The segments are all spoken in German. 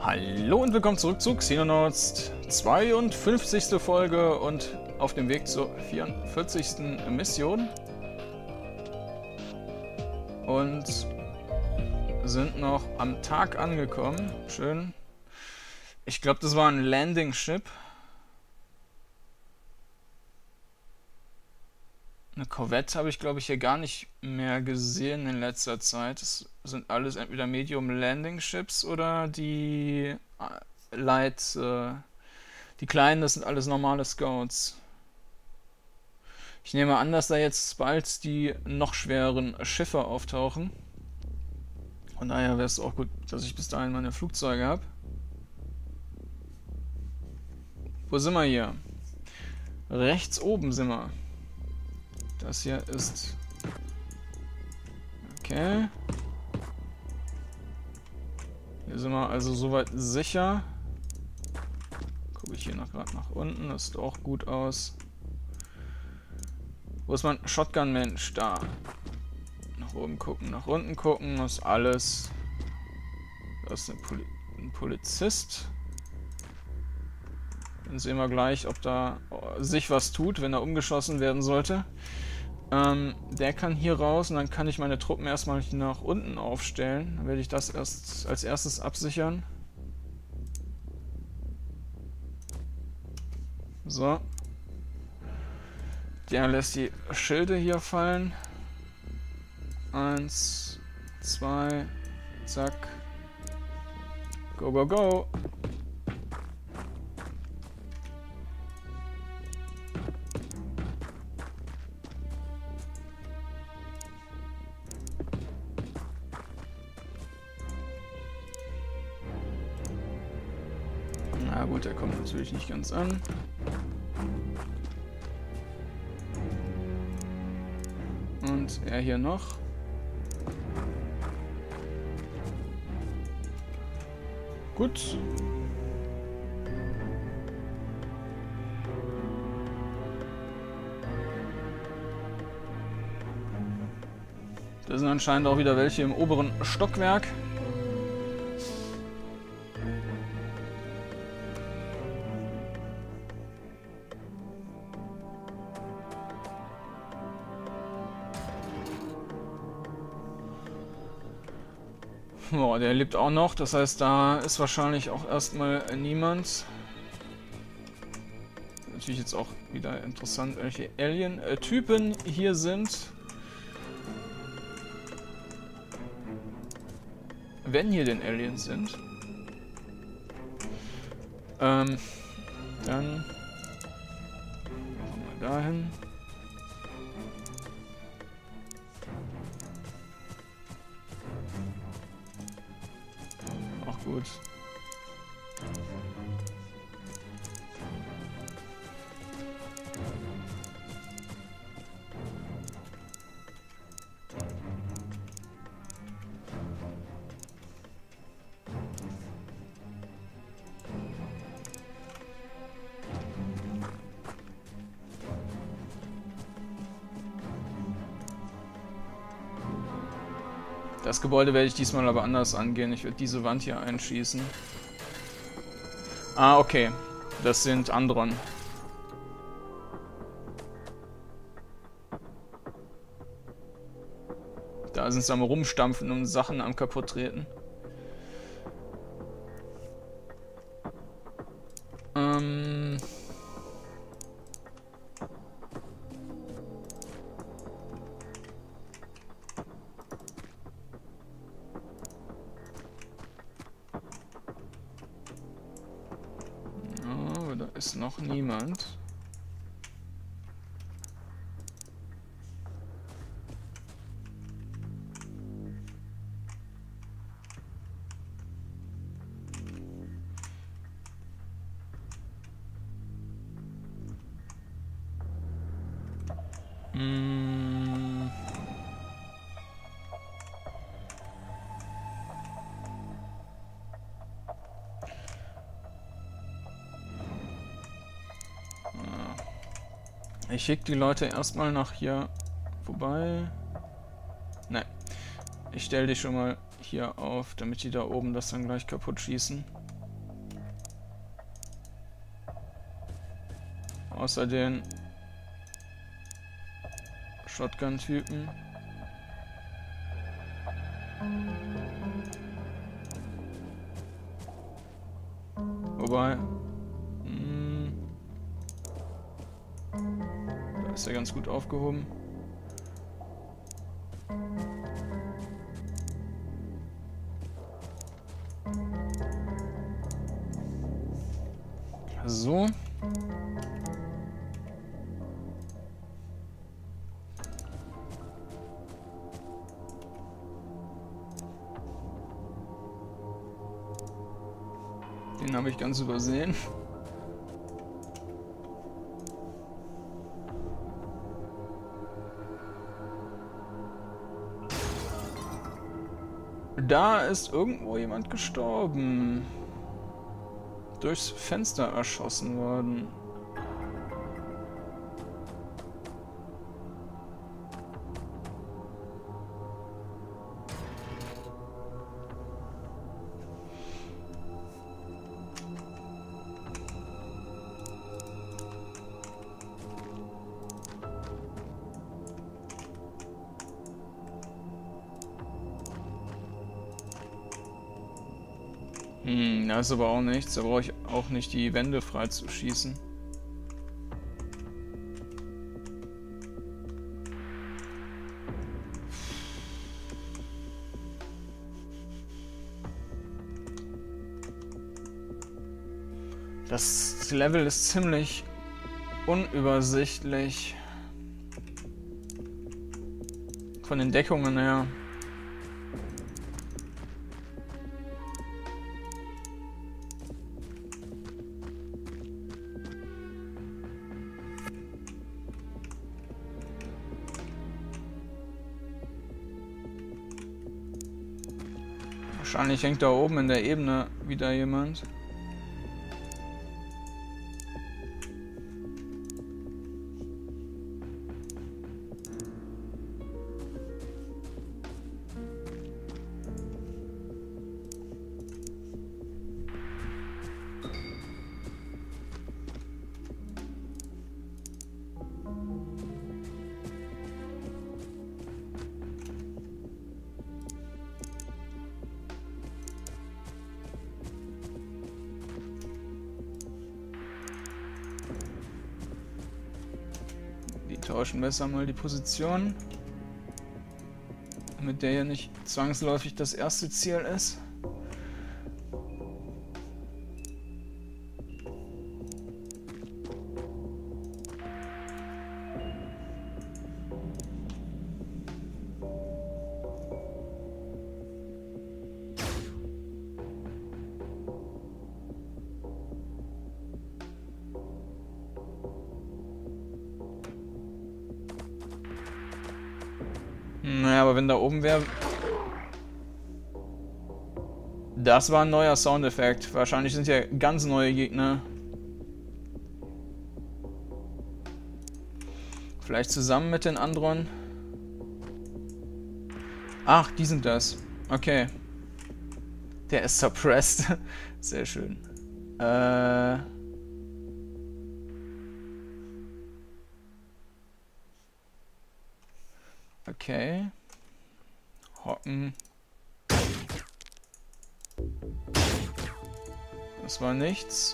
Hallo und willkommen zurück zu Xenonauts 52. Folge und auf dem Weg zur 44. Mission. Und sind noch am Tag angekommen. Schön. Ich glaube, das war ein Landing Ship. Eine Korvette habe ich, glaube ich, hier gar nicht mehr gesehen in letzter Zeit. Das sind alles entweder Medium Landing Ships oder die die kleinen, das sind alles normale Scouts. Ich nehme an, dass da jetzt bald die noch schwereren Schiffe auftauchen. Von daher wäre es auch gut, dass ich bis dahin meine Flugzeuge habe. Wo sind wir hier? Rechts oben sind wir. Das hier ist... Okay. Hier sind wir also soweit sicher. Gucke ich hier noch gerade nach unten. Das sieht auch gut aus. Wo ist mein Shotgun-Mensch? Da. Nach oben gucken, nach unten gucken. Das ist alles... Das ist ein Polizist. Dann sehen wir gleich, ob da sich was tut, wenn er umgeschossen werden sollte. Der kann hier raus und dann kann ich meine Truppen erstmal nach unten aufstellen. Dann werde ich das erst als erstes absichern. So. Der lässt die Schilde hier fallen. 1, 2, zack. Go, go, go. Na gut, der kommt natürlich nicht ganz an. Und er hier noch. Gut. Da sind anscheinend auch wieder welche im oberen Stockwerk. Boah, der lebt auch noch, das heißt, da ist wahrscheinlich auch erstmal niemand. Natürlich jetzt auch wieder interessant, welche Alien-Typen hier sind. Wenn hier denn Aliens sind. Dann machen wir dahin. Auch gut. Das Gebäude werde ich diesmal aber anders angehen. Ich werde diese Wand hier einschießen. Ah, okay. Das sind Andron. Da sind sie am Rumstampfen und Sachen am Kaputttreten. Da ist noch niemand. Ich schicke die Leute erstmal nach hier vorbei. Ne. Ich stelle die schon mal hier auf, damit die da oben das dann gleich kaputt schießen. Außer den Shotgun-Typen. Wobei... da ist er ganz gut aufgehoben. So. Den habe ich ganz übersehen. Da ist irgendwo jemand gestorben. Durchs Fenster erschossen worden. Da ist aber auch nichts. Da brauche ich auch nicht die Wände frei zu schießen. Das Level ist ziemlich unübersichtlich. Von den Deckungen her. Wahrscheinlich hängt da oben in der Ebene wieder jemand. Tauschen besser mal die Position, damit der ja nicht zwangsläufig das erste Ziel ist. Naja, aber wenn da oben wäre... Das war ein neuer Soundeffekt. Wahrscheinlich sind ja ganz neue Gegner. Vielleicht zusammen mit den anderen. Ach, die sind das. Okay. Der ist suppressed. Sehr schön. Okay. Hocken. Das war nichts.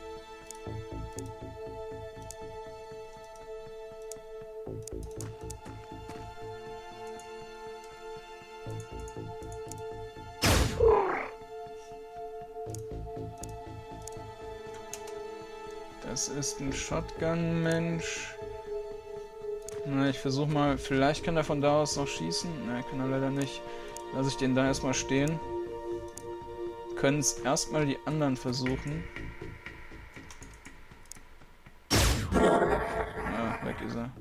Das ist ein Shotgun-Mensch. Na, ich versuche mal, vielleicht kann er von da aus noch schießen. Na, kann er leider nicht. Lass ich den da erstmal stehen. Können es erstmal die anderen versuchen. Ja, weg ist er.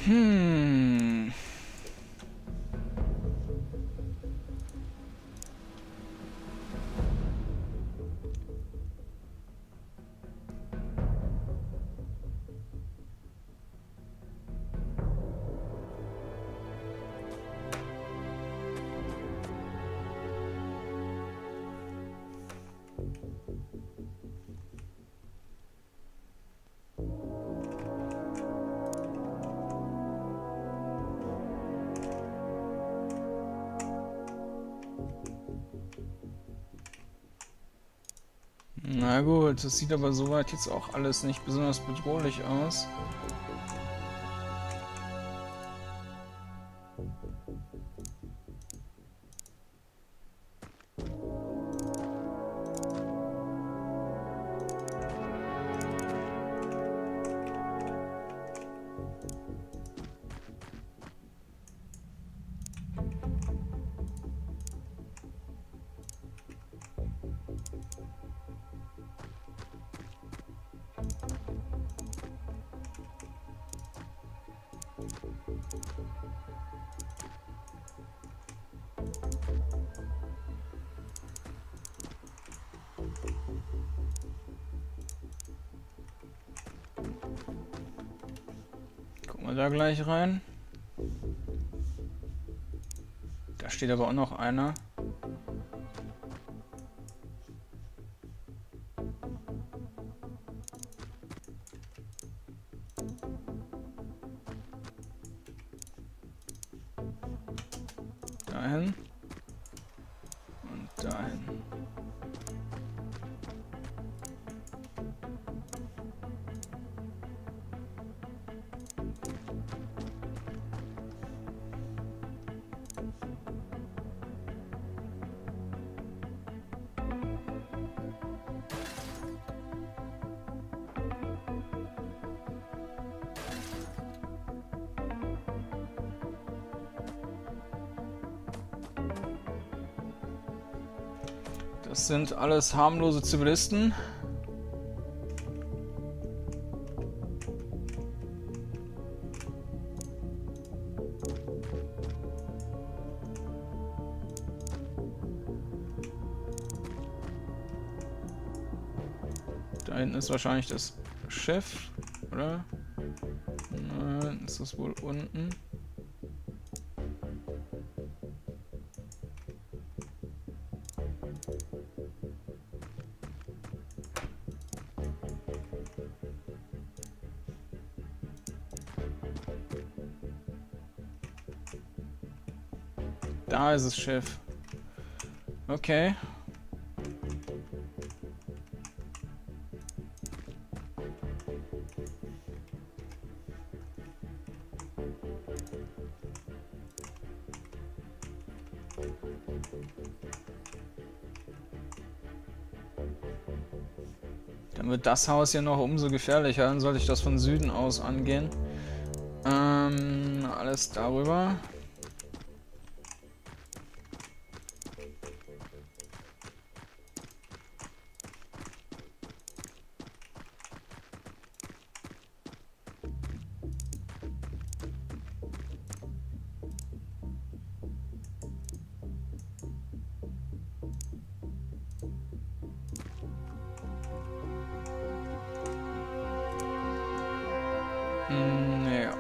Hm. Na gut, das sieht aber soweit jetzt auch alles nicht besonders bedrohlich aus. Gucken wir da gleich rein. Da steht aber auch noch einer. Dahin. Und dahin. Das sind alles harmlose Zivilisten. Da hinten ist wahrscheinlich das Schiff, oder? Nein, ist das wohl unten? Da ist das Schiff. Okay. Dann wird das Haus ja noch umso gefährlicher. Dann sollte ich das von Süden aus angehen. Alles darüber. Ja.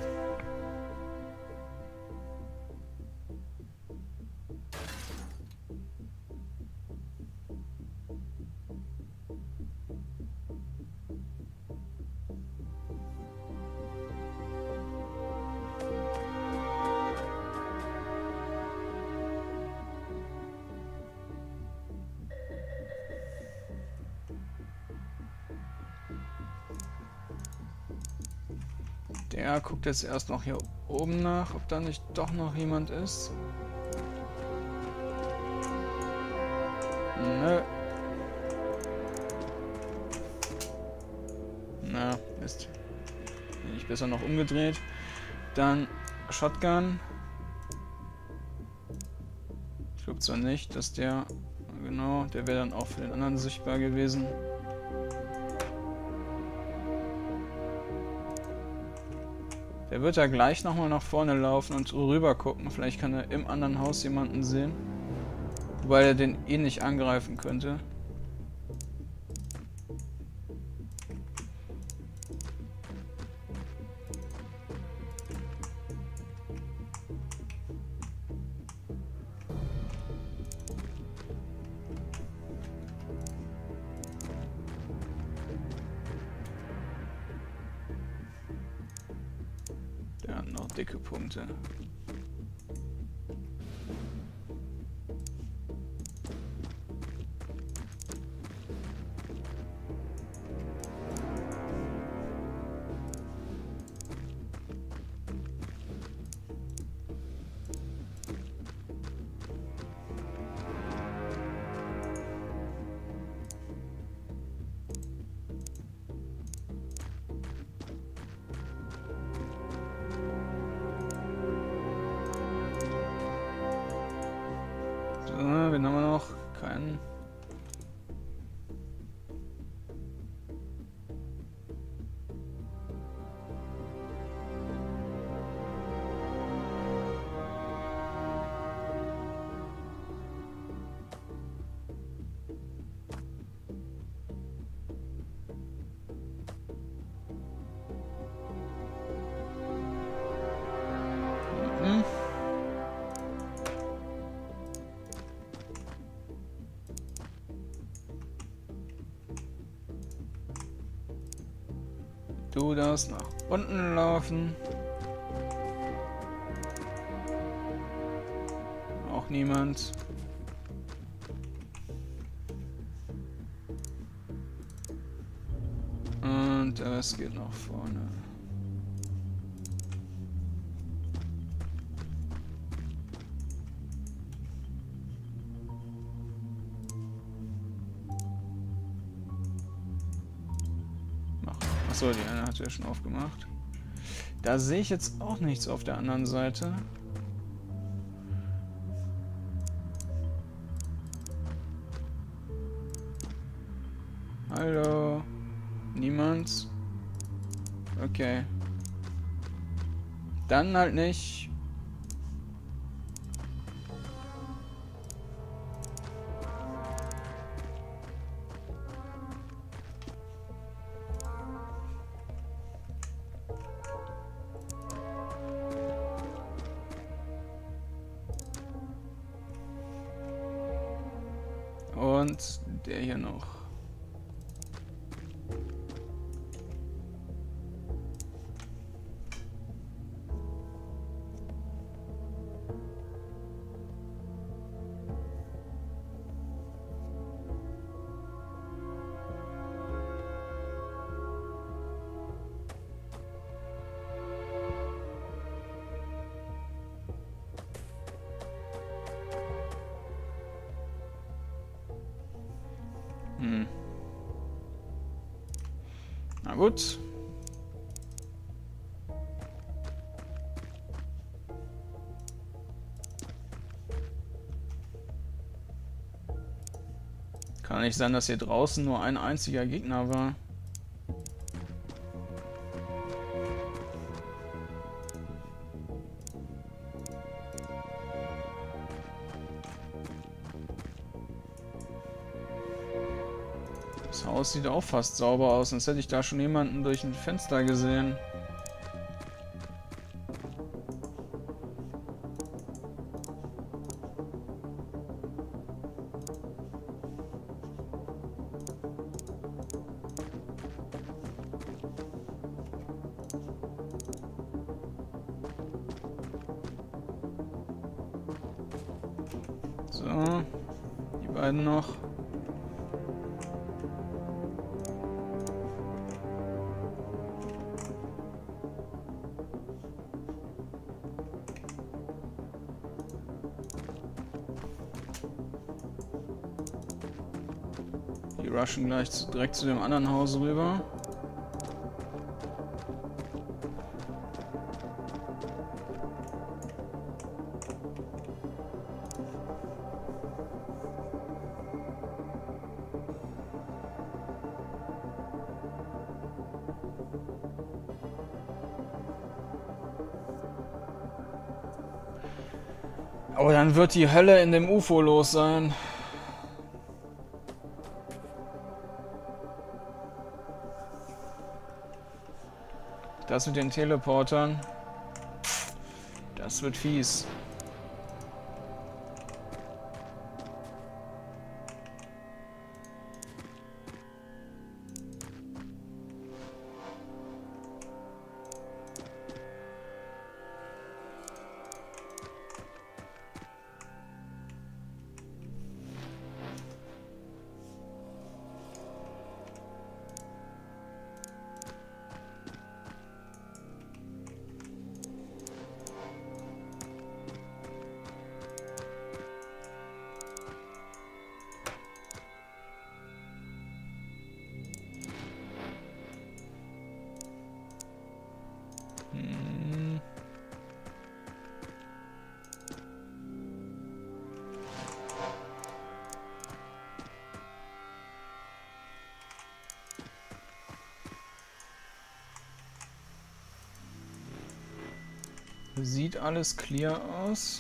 Der guckt jetzt erst noch hier oben nach, ob da nicht doch noch jemand ist. Nö. Na, Mist. Bin ich besser noch umgedreht. Dann Shotgun. Ich glaube zwar nicht, dass der... Genau, der wäre dann auch für den anderen sichtbar gewesen. Der wird ja gleich nochmal nach vorne laufen und rüber gucken. Vielleicht kann er im anderen Haus jemanden sehen. Wobei er den eh nicht angreifen könnte. Der hat noch dicke Punkte. Wen haben wir noch? Keinen. Du darfst nach unten laufen. Auch niemand. Und der Rest geht nach vorne. Achso, die eine hat ja schon aufgemacht. Da sehe ich jetzt auch nichts auf der anderen Seite. Hallo? Niemand? Okay. Dann halt nicht. Und der hier noch. Na gut. Kann nicht sein, dass hier draußen nur ein einziger Gegner war. Das Haus sieht auch fast sauber aus, sonst hätte ich da schon jemanden durch ein Fenster gesehen. So, die beiden noch. Die rushen gleich direkt zu dem anderen Haus rüber. Oh, dann wird die Hölle in dem UFO los sein. Das mit den Teleportern. Das wird fies. Sieht alles clear aus.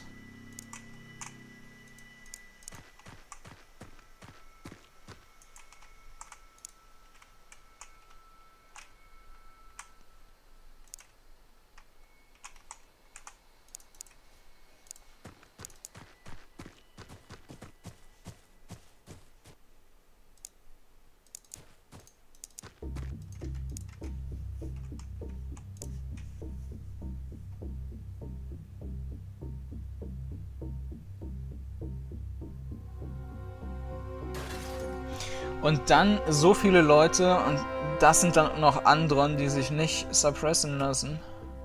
Und dann so viele Leute, und das sind dann noch Andron, die sich nicht suppressen lassen.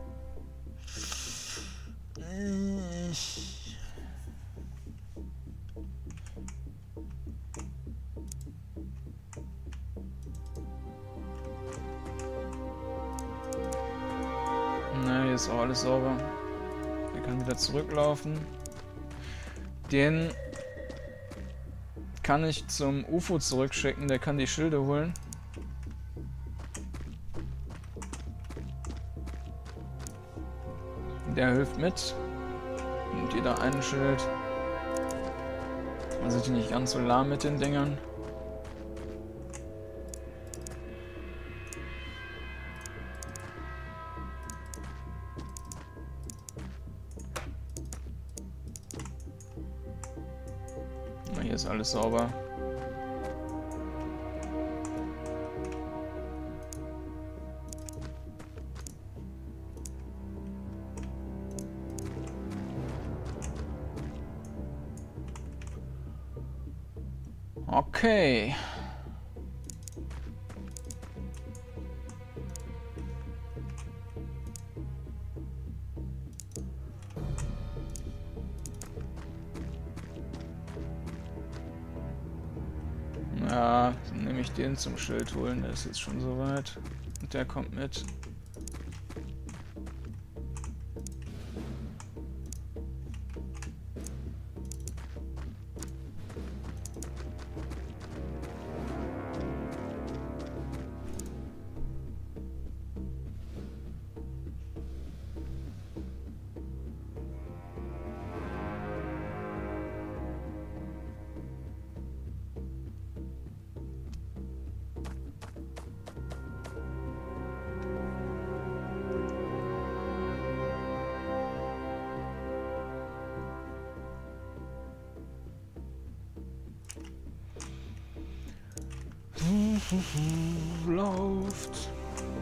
Na, hier ist auch alles sauber. Der kann wieder zurücklaufen. Den kann ich zum UFO zurückschicken, der kann die Schilde holen. Der hilft mit. Nimmt jeder ein Schild. Man sind die nicht ganz so lahm mit den Dingern. Hier ist alles sauber. Okay. Ja, dann nehme ich den zum Schild holen, der ist jetzt schon soweit. Und der kommt mit. Läuft.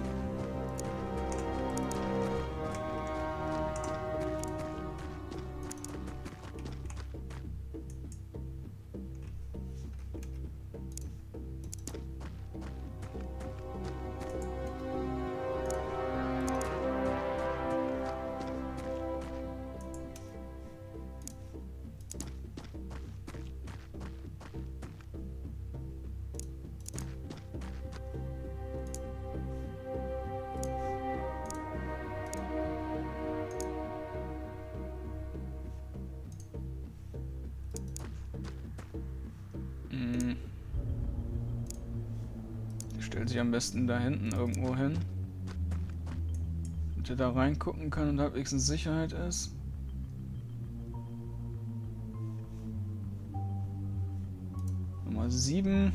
Stellt sich am besten da hinten irgendwo hin, damit er da reingucken kann und halbwegs in Sicherheit ist. 7.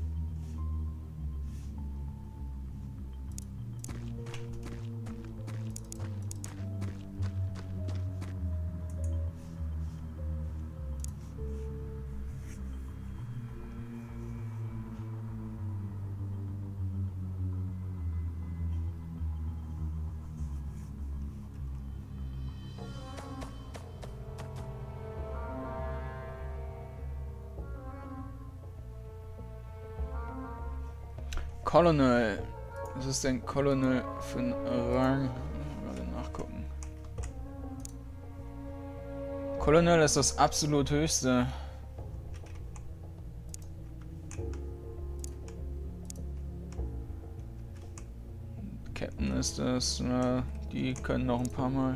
Colonel. Was ist denn Colonel für ein Rang? Gerade nachgucken. Colonel ist das absolut höchste. Captain ist das. Na, die können noch ein paar Mal.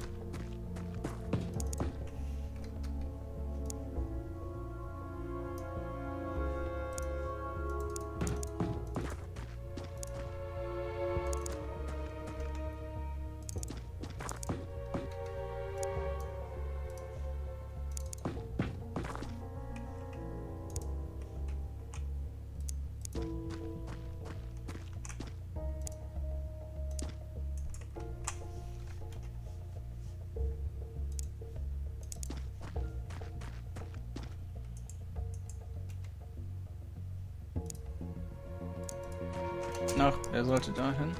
Ach, er sollte dahin.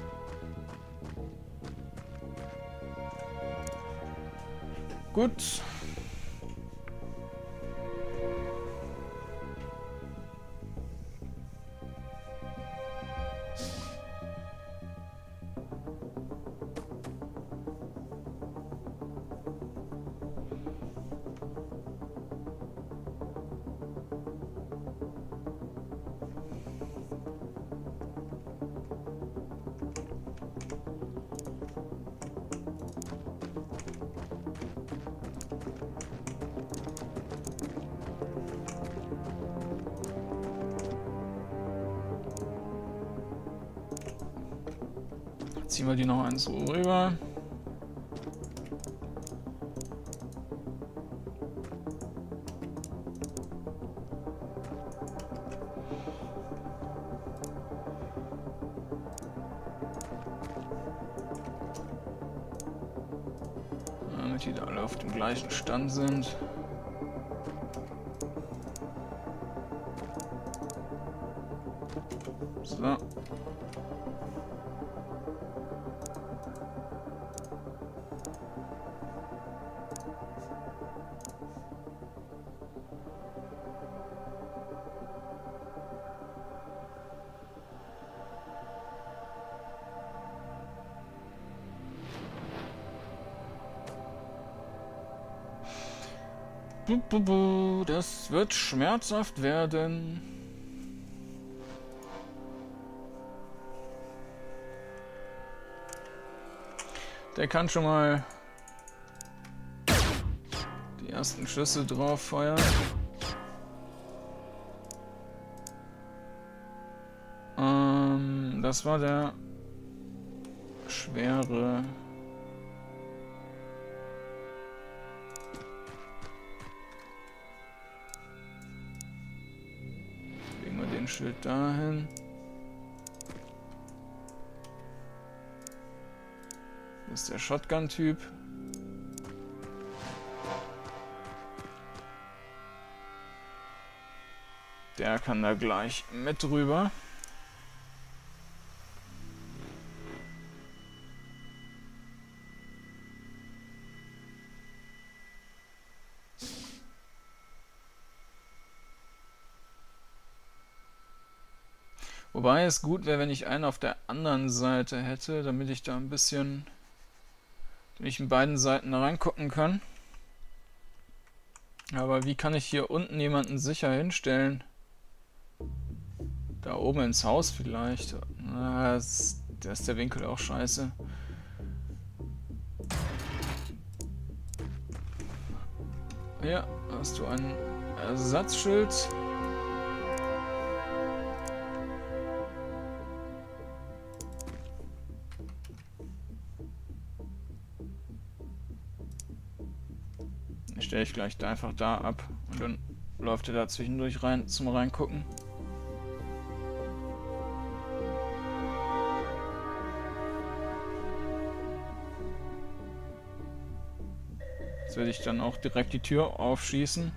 Gut. Ziehen wir die noch eins so rüber. Damit die da alle auf dem gleichen Stand sind. So. Das wird schmerzhaft werden. Der kann schon mal die ersten Schüsse drauf feuern. Das war der schwere. Legen wir den Schild dahin. Das ist der Shotgun-Typ. Der kann da gleich mit drüber. Wobei es gut wäre, wenn ich einen auf der anderen Seite hätte, damit ich da ein bisschen, damit ich in beiden Seiten reingucken kann. Aber wie kann ich hier unten jemanden sicher hinstellen? Da oben ins Haus vielleicht. Da ist der Winkel auch scheiße. Ja, hast du ein Ersatzschild. Stelle ich gleich da einfach da ab und dann läuft er da zwischendurch rein zum Reingucken. Jetzt werde ich dann auch direkt die Tür aufschießen.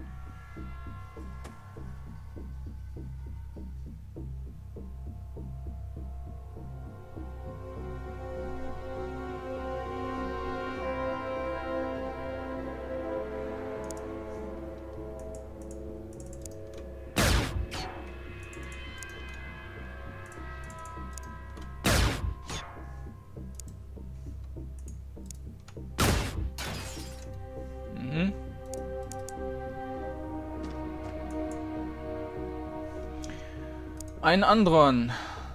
Ein Andron.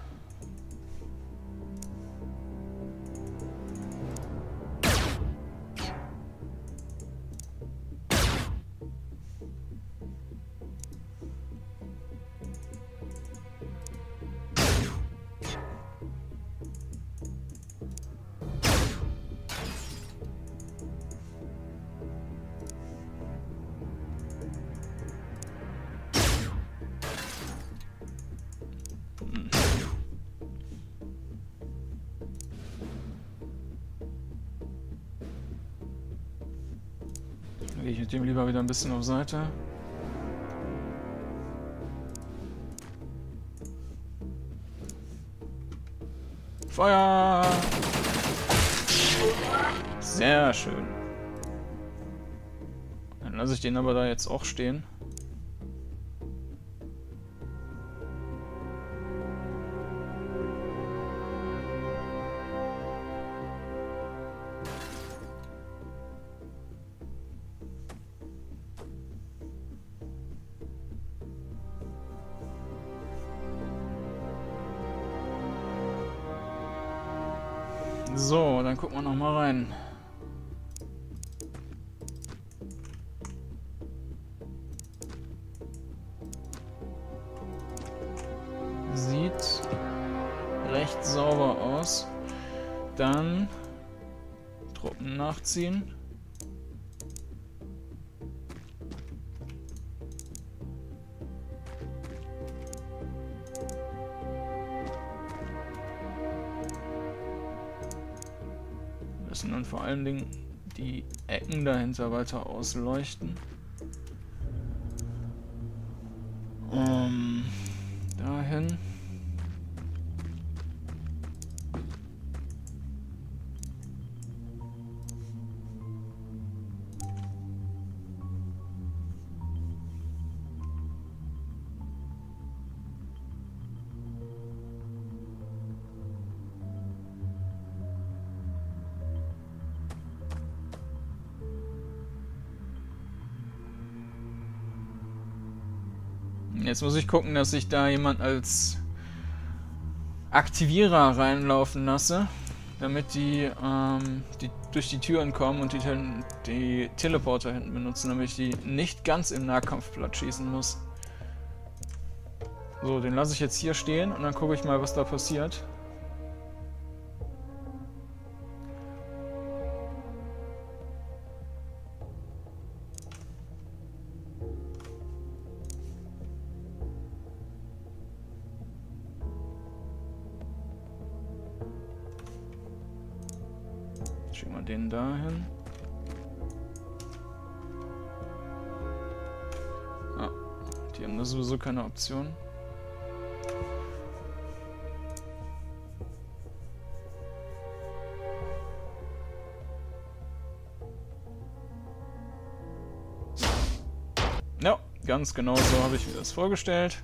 Gehe ich mit dem lieber wieder ein bisschen auf Seite. Feuer! Sehr schön. Dann lasse ich den aber da jetzt auch stehen. So, dann gucken wir noch mal rein. Sieht recht sauber aus. Dann Truppen nachziehen. Müssen dann vor allen Dingen die Ecken dahinter weiter ausleuchten. Dahin. Jetzt muss ich gucken, dass ich da jemand als Aktivierer reinlaufen lasse, damit die durch die Türen kommen und die Teleporter hinten benutzen, damit ich die nicht ganz im Nahkampf platt schießen muss. So, den lasse ich jetzt hier stehen und dann gucke ich mal, was da passiert. Schicken wir den dahin. Ah, die haben da sowieso keine Option. Ja, ganz genau so habe ich mir das vorgestellt.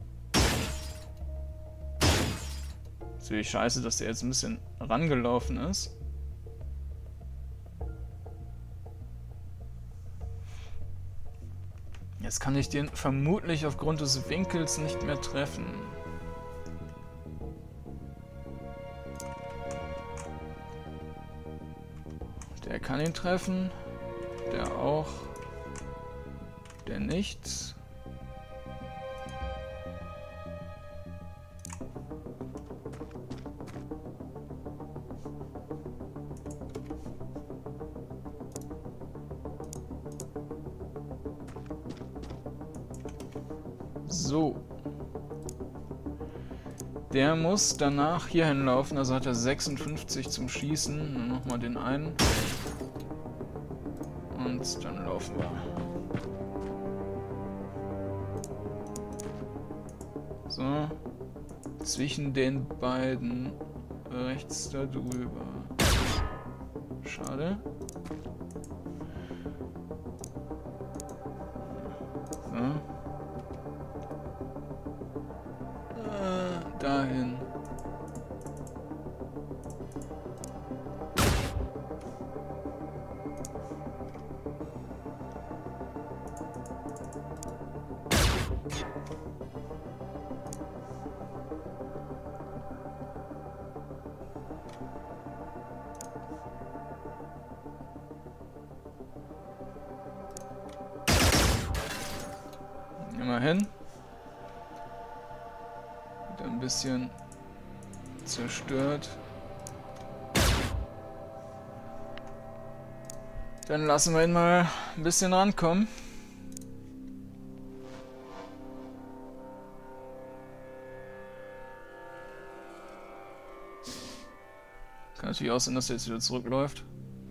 Ist natürlich scheiße, dass der jetzt ein bisschen rangelaufen ist. Jetzt kann ich den vermutlich aufgrund des Winkels nicht mehr treffen. Der kann ihn treffen. Der auch. Der nicht. So. Der muss danach hier hinlaufen, also hat er 56 zum Schießen. Dann nochmal den einen. Und dann laufen wir. So. Zwischen den beiden rechts da drüber. Schade. So. Dahin. Immerhin. Wieder ein bisschen zerstört. Dann lassen wir ihn mal ein bisschen rankommen. Kann natürlich auch sein, dass er jetzt wieder zurückläuft.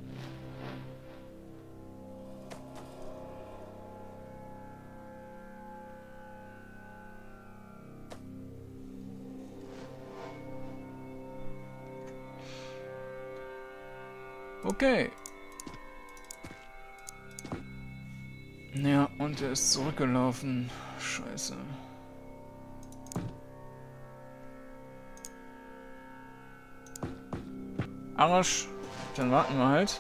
Okay. Ja, und er ist zurückgelaufen. Scheiße. Arsch. Dann warten wir halt.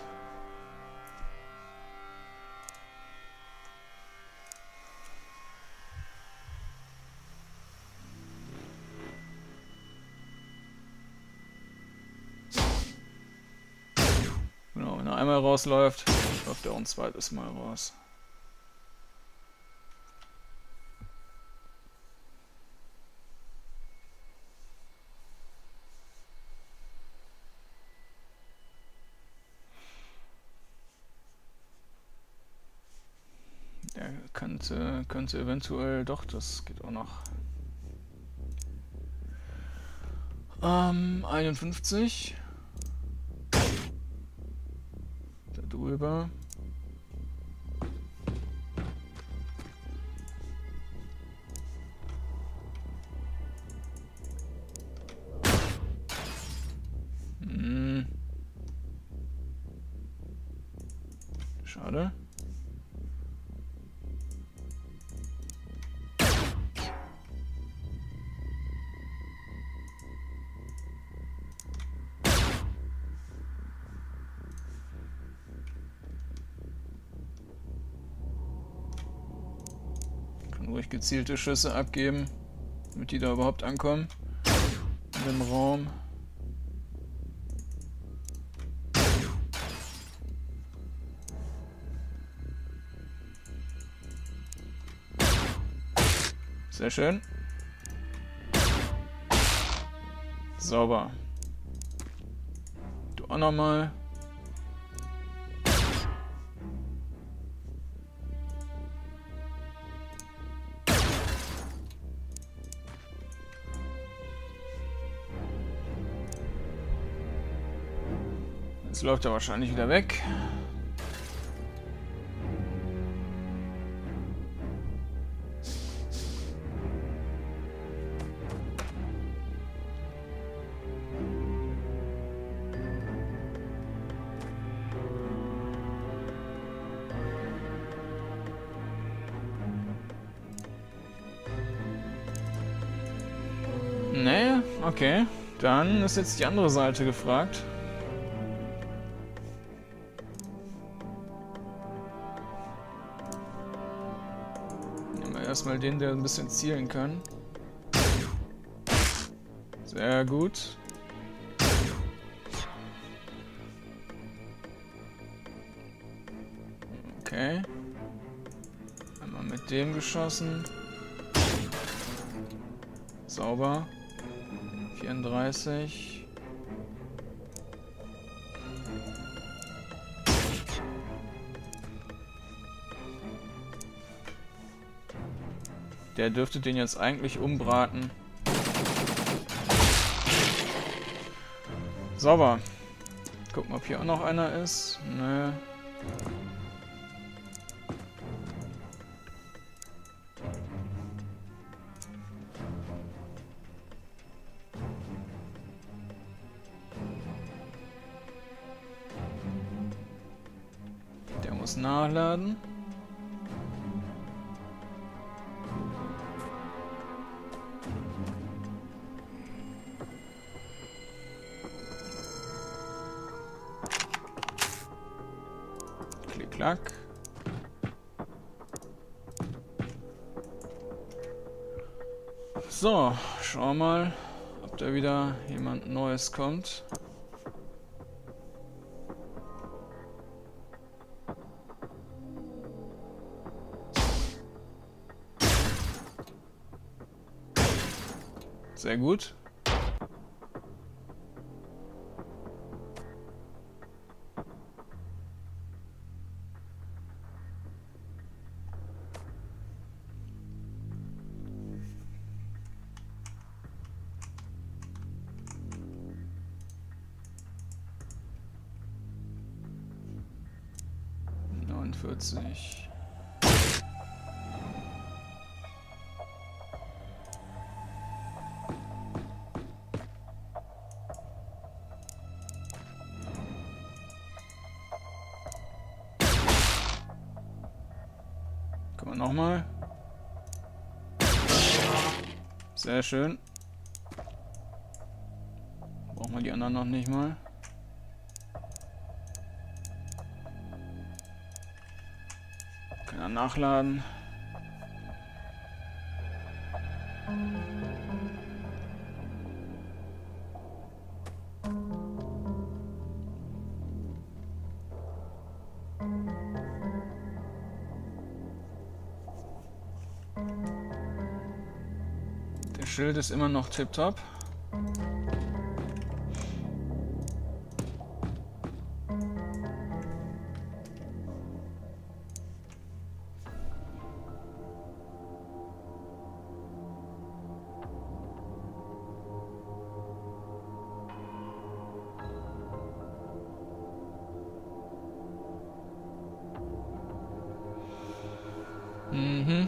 Genau, wenn er einmal rausläuft, läuft er auch ein zweites Mal raus. Der könnte eventuell, doch, das geht auch noch. 51. Da drüber. Schade. Kann ruhig gezielte Schüsse abgeben, damit die da überhaupt ankommen in dem Raum. Sehr schön. Sauber. Du auch nochmal. Jetzt läuft er wahrscheinlich wieder weg. Nee, okay. Dann ist jetzt die andere Seite gefragt. Nehmen wir erstmal den, der ein bisschen zielen kann. Sehr gut. Okay. Einmal mit dem geschossen. Sauber. 34. Der dürfte den jetzt eigentlich umbraten. Sauber. Gucken, ob hier auch noch einer ist. Nö. Der muss nachladen. Klick-klack. So, schau mal, ob da wieder jemand Neues kommt. Sehr gut. Neunundvierzig. Gucken wir nochmal. Sehr schön. Brauchen wir die anderen noch nicht mal. Kann er nachladen. Der Schild ist immer noch tipptopp. Mhm.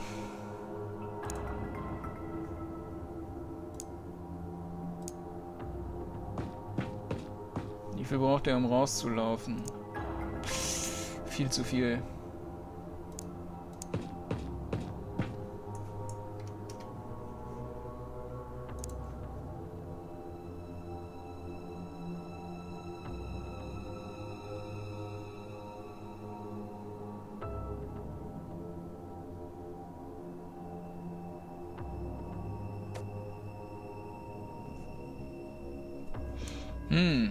Wie viel braucht er, um rauszulaufen? Viel zu viel. Hm.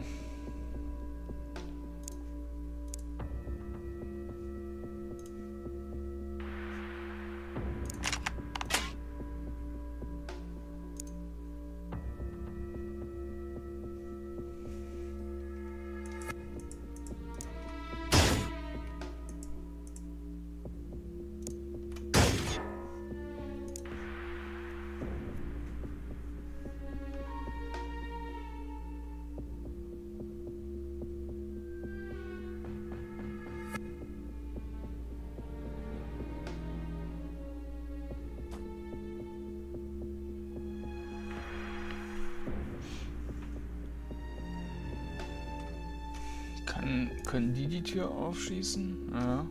Können die Tür aufschießen? Ja.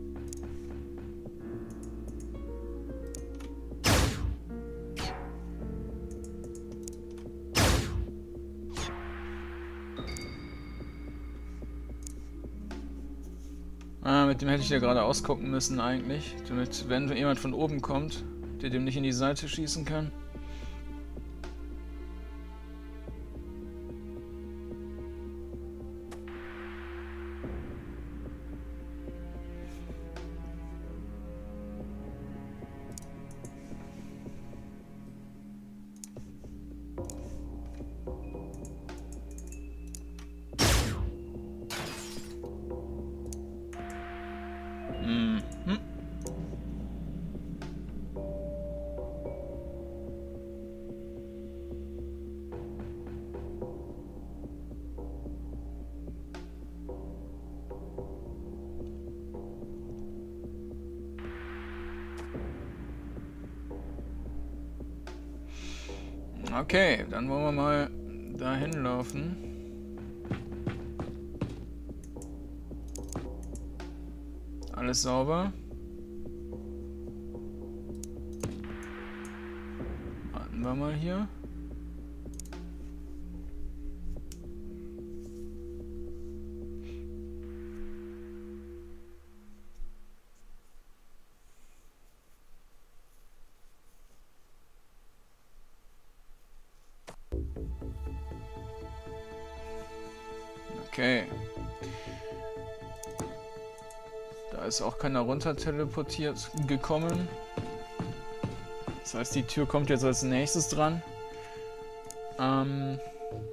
Mit dem hätte ich ja gerade ausgucken müssen eigentlich. Damit, wenn jemand von oben kommt, der dem nicht in die Seite schießen kann. Okay, dann wollen wir mal dahin laufen. Alles sauber. Warten wir mal hier. Okay. Da ist auch keiner runter teleportiert gekommen. Das heißt, die Tür kommt jetzt als nächstes dran. Dann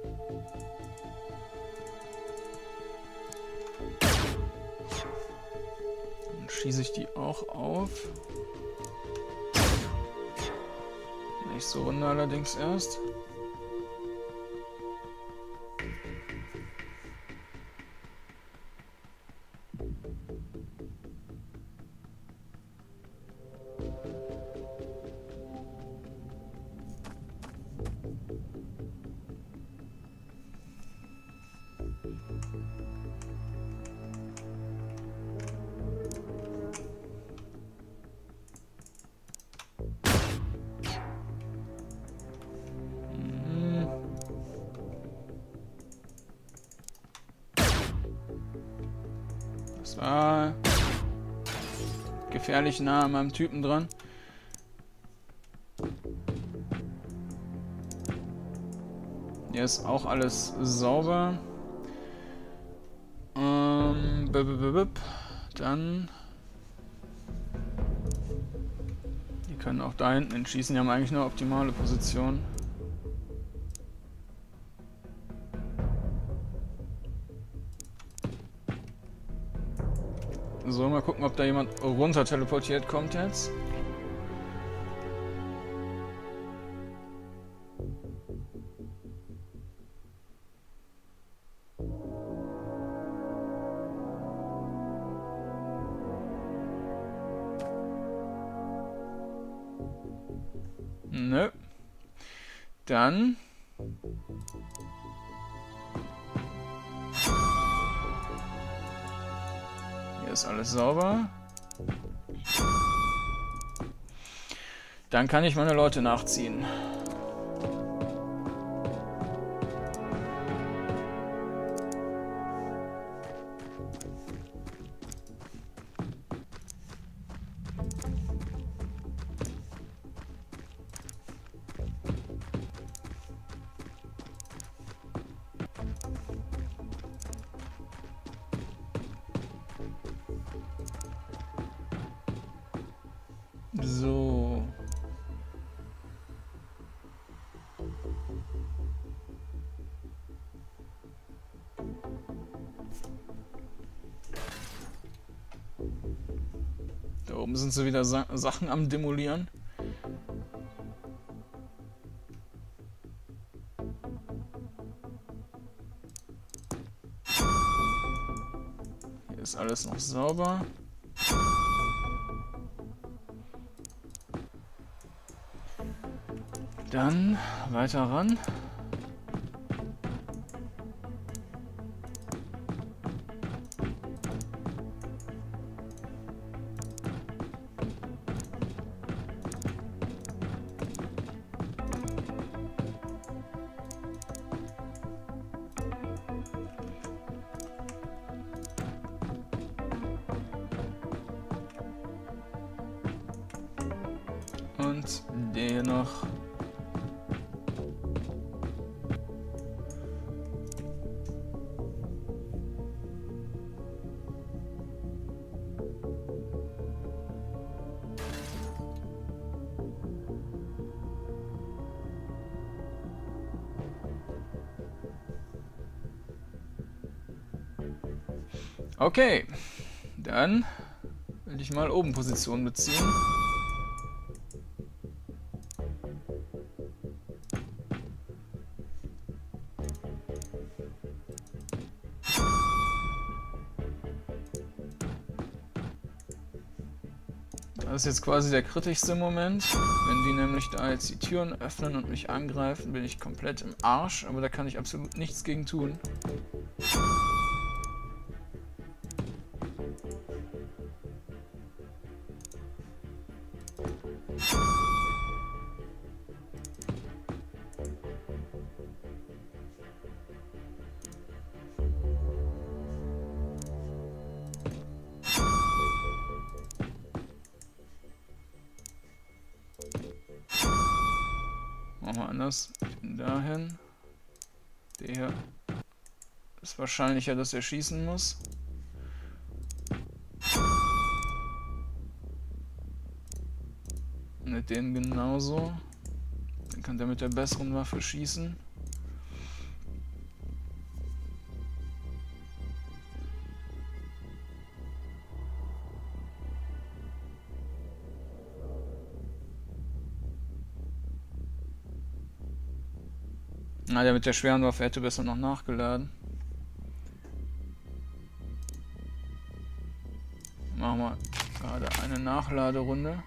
schieße ich die auch auf. Nächste Runde allerdings erst. Das war gefährlich nah an meinem Typen dran. Hier ist auch alles sauber. Dann... Die können auch da hinten schießen. Die haben eigentlich eine optimale Position. So, mal gucken, ob da jemand runter teleportiert kommt jetzt. Nö. Dann... Hier ist alles sauber. Dann kann ich meine Leute nachziehen. So. Da oben sind sie wieder Sachen am Demolieren. Hier ist alles noch sauber. Dann weiter ran. Und der noch. Okay, dann will ich mal oben Position beziehen. Das ist jetzt quasi der kritischste Moment. Wenn die nämlich da jetzt die Türen öffnen und mich angreifen, bin ich komplett im Arsch. Aber da kann ich absolut nichts gegen tun. Machen wir anders. Den dahin. Der hier ist wahrscheinlicher, dass er schießen muss. Mit den genauso. Dann kann der mit der besseren Waffe schießen. Na, der mit der schweren Waffe hätte besser noch nachgeladen. Machen wir gerade eine Nachladerunde.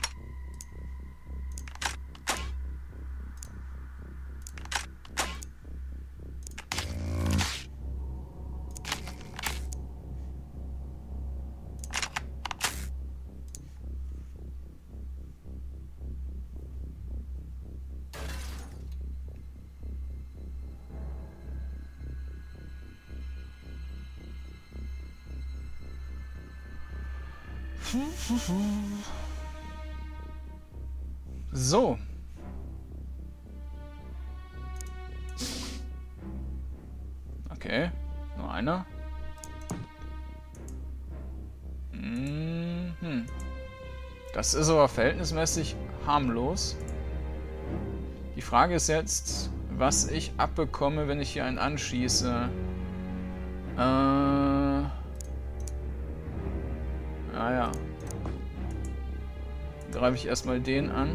So. Okay, nur einer. Das ist aber verhältnismäßig harmlos. Die Frage ist jetzt, was ich abbekomme, wenn ich hier einen anschieße. Naja. Greife ich erstmal den an.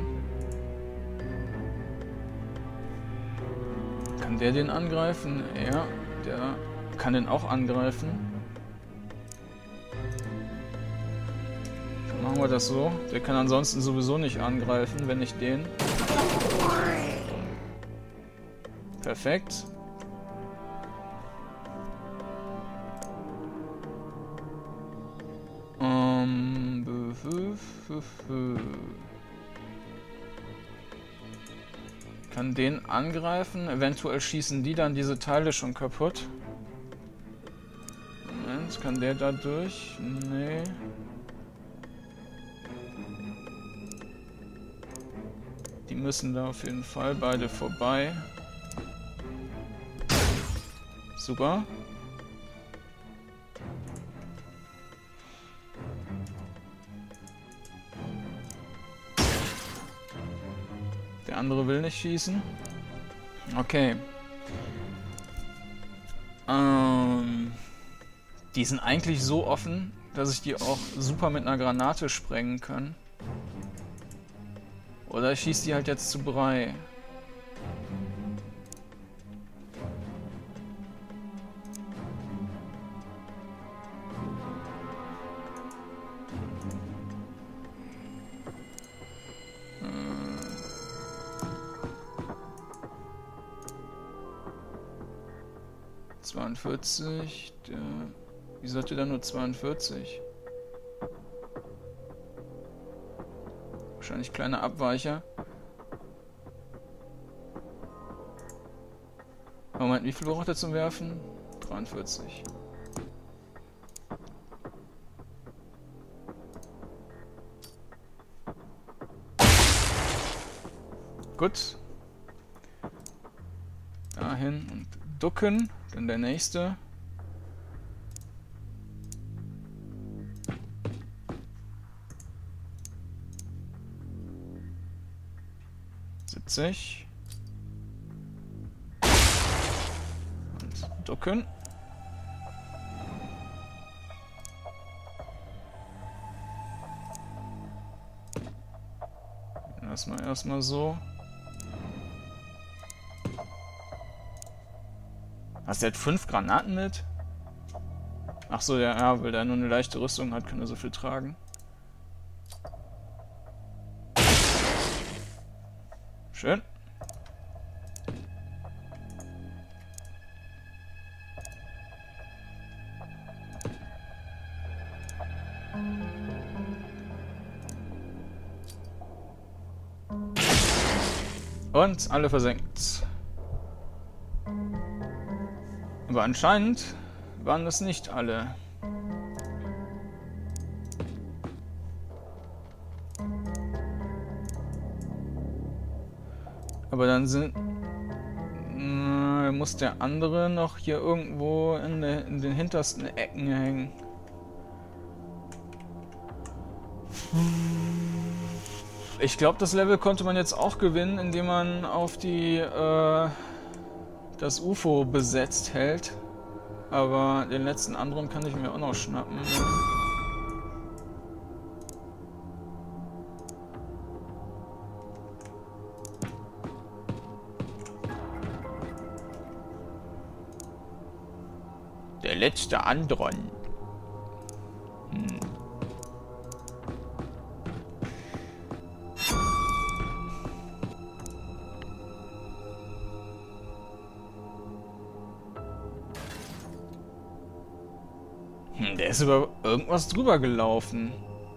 Kann der den angreifen? Ja, der kann den auch angreifen. Dann machen wir das so. Der kann ansonsten sowieso nicht angreifen, wenn ich den. Perfekt. Kann den angreifen. Eventuell schießen die dann diese Teile schon kaputt. Moment, kann der da durch? Nee. Die müssen da auf jeden Fall beide vorbei. Super. Der andere will nicht schießen. Okay. Die sind eigentlich so offen, dass ich die auch super mit einer Granate sprengen kann. Oder ich schieße die halt jetzt zu Brei. Wieso hat der dann nur 42? Wahrscheinlich kleine Abweicher. Moment, wie viel braucht er zum Werfen? 43. Gut. Dahin und ducken. Dann der nächste. Und ducken. Erstmal so. Was, der hat 5 Granaten mit? Ach so, ja, weil der nur eine leichte Rüstung hat, kann er so viel tragen. Schön. Und alle versenkt. Aber anscheinend waren es nicht alle. Aber dann muss der andere noch hier irgendwo in den hintersten Ecken hängen. Ich glaube, das Level konnte man jetzt auch gewinnen, indem man auf das UFO besetzt hält. Aber den letzten anderen kann ich mir auch noch schnappen. Der letzte Andron. Der ist über irgendwas drüber gelaufen.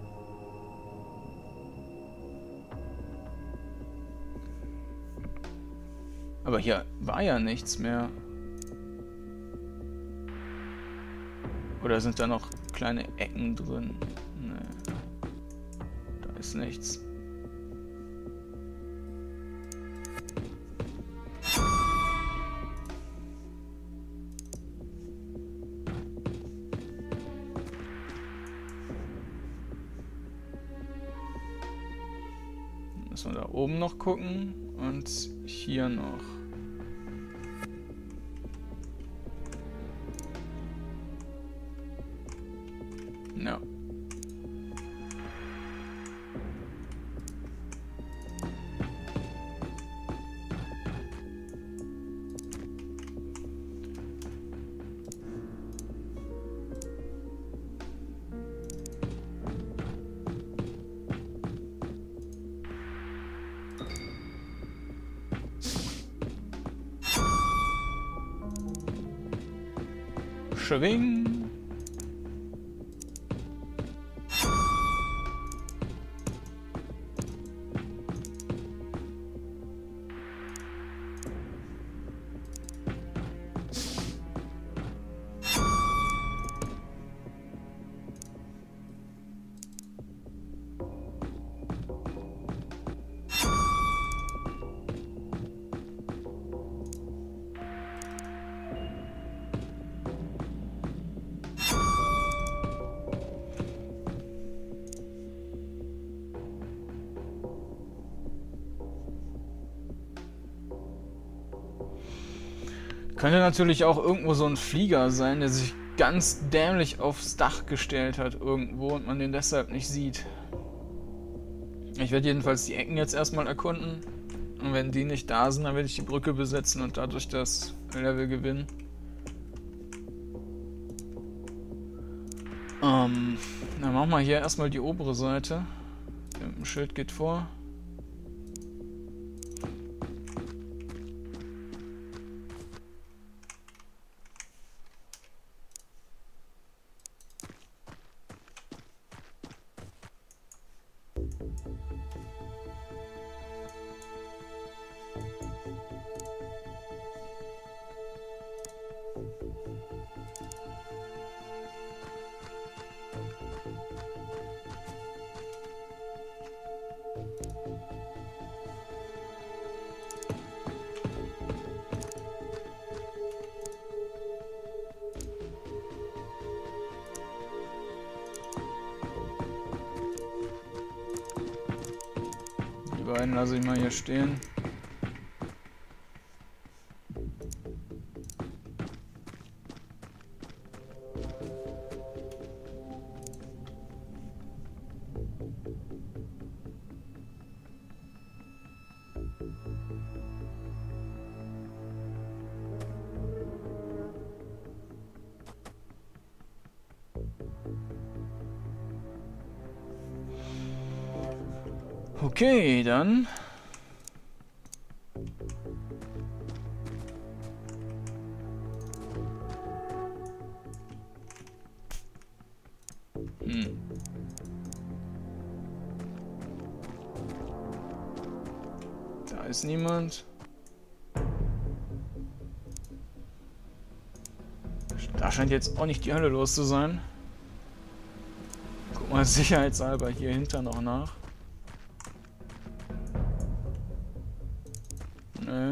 Aber hier war ja nichts mehr. Oder sind da noch kleine Ecken drin? Nee. Da ist nichts. Müssen wir da oben noch gucken und hier noch. Ja. Schwing. Könnte natürlich auch irgendwo so ein Flieger sein, der sich ganz dämlich aufs Dach gestellt hat irgendwo und man den deshalb nicht sieht. Ich werde jedenfalls die Ecken jetzt erstmal erkunden. Und wenn die nicht da sind, dann werde ich die Brücke besetzen und dadurch das Level gewinnen. Dann machen wir hier erstmal die obere Seite. Ein Schild geht vor. Die beiden lasse ich mal hier stehen. Okay, dann ist niemand. Da scheint jetzt auch nicht die Hölle los zu sein. Guck mal sicherheitshalber hier hinter noch nach. Nö.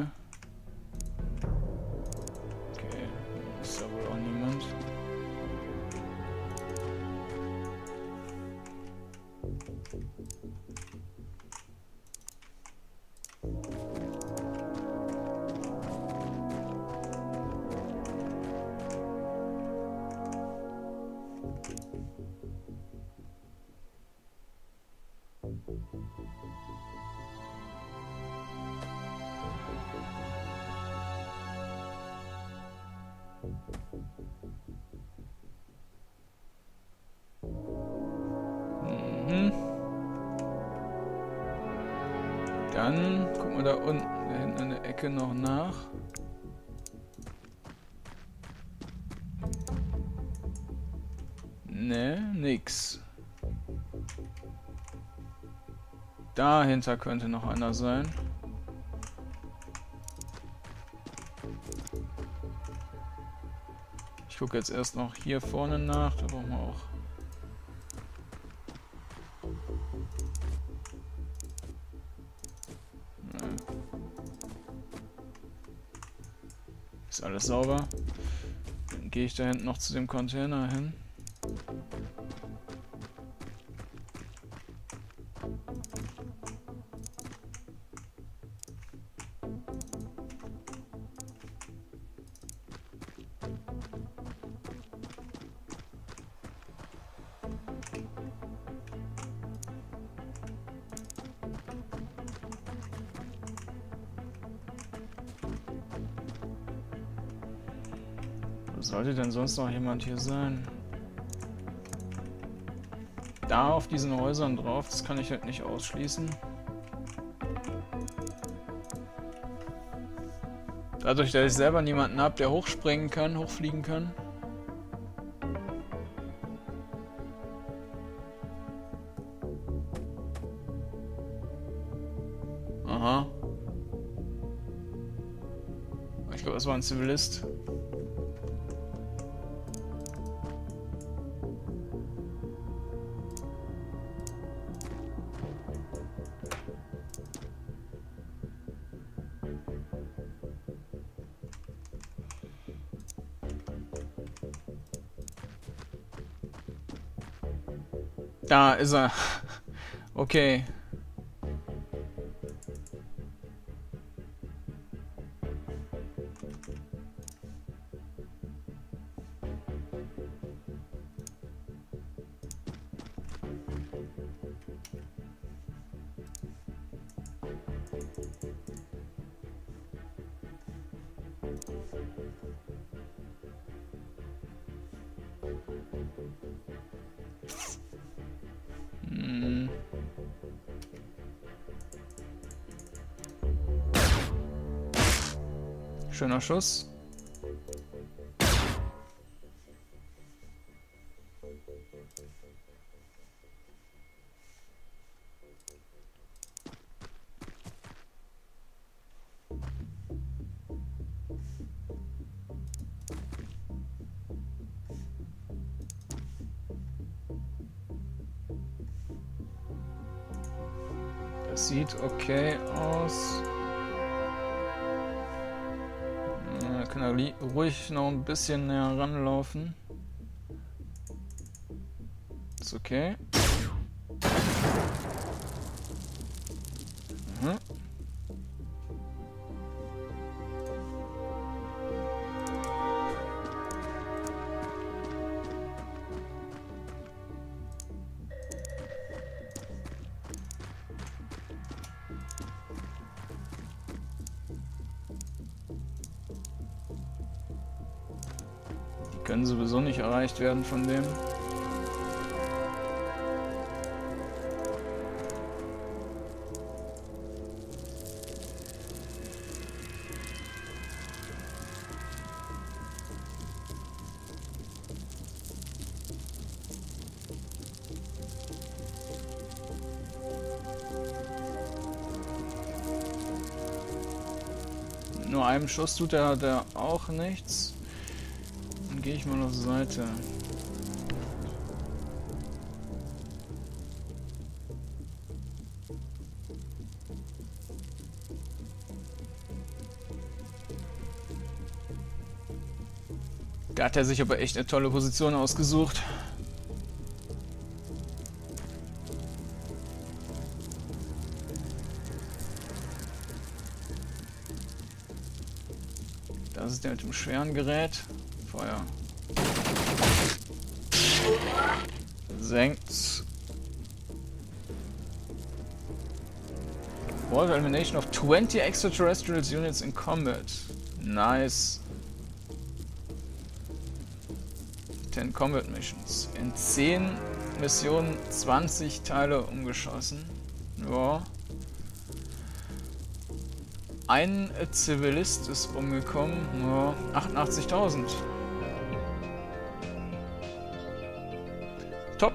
Okay, ist da wohl auch niemand. Dann gucken wir da unten, da hinten in der Ecke noch nach. Ne, nix. Dahinter könnte noch einer sein. Ich gucke jetzt erst noch hier vorne nach, da brauchen wir auch. Ist alles sauber. Dann gehe ich da hinten noch zu dem Container hin. Sollte denn sonst noch jemand hier sein? Da auf diesen Häusern drauf, das kann ich halt nicht ausschließen. Dadurch, dass ich selber niemanden habe, der hochspringen kann, hochfliegen kann. Aha. Ich glaube, das war ein Zivilist. Da ist er. Okay. Schöner Schuss. Das sieht okay aus. Kann er ruhig noch ein bisschen näher ranlaufen. Ist okay. Mhm. Können sowieso nicht erreicht werden von dem. einem Schuss tut der auch nichts. Dann gehe ich mal auf Seite. Da hat er sich aber echt eine tolle Position ausgesucht. Das ist der mit dem schweren Gerät. Feuer. Senkt. Wolf elimination of 20 extraterrestrial units in combat. Nice. 10 Combat Missions. In 10 Missionen 20 Teile umgeschossen. Ja. Ein Zivilist ist umgekommen. Ja. 88.000. Top.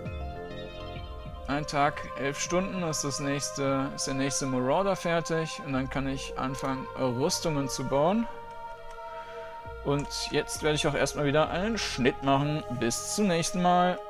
Ein Tag, 11 Stunden ist der nächste Marauder fertig. Und dann kann ich anfangen, Rüstungen zu bauen. Und jetzt werde ich auch erstmal wieder einen Schnitt machen. Bis zum nächsten Mal.